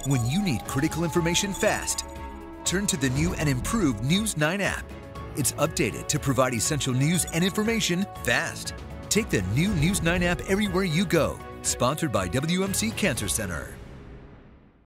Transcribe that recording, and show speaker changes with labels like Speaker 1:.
Speaker 1: When you need critical information fast, turn to the new and improved News 9 app. It's updated to provide essential news and information fast. Take the new News 9 app everywhere you go. Sponsored by WMC Cancer Center.